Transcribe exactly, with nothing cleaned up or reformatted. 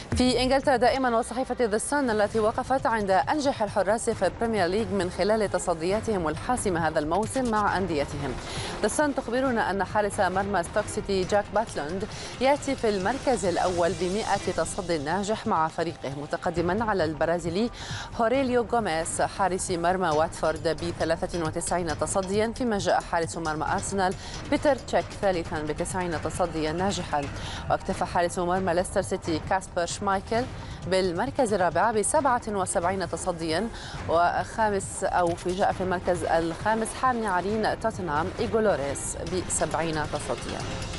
في إنجلترا دائما وصحيفة ذا سن التي وقفت عند أنجح الحراس في البريمير ليج من خلال تصدياتهم الحاسمة هذا الموسم مع أنديتهم. ذا سن تخبرنا أن حارس مرمى ستوك سيتي جاك باتلاند يأتي في المركز الأول بمئة تصد ناجح مع فريقه، متقدما على البرازيلي هوريليو غوميز حارس مرمى واتفورد ب ثلاثة وتسعين تصديا، فيما جاء حارس مرمى أرسنال بيتر تشيك ثالثا بتسعين تصديا ناجحا. واكتفى حارس مرمى ليستر سيتي كاسبر شمايكل بالمركز الرابع بسبعة وسبعين تصديا، وخامس أو في جاء في المركز الخامس حامي عرين توتنهام إيغو لوريس بسبعين تصديا.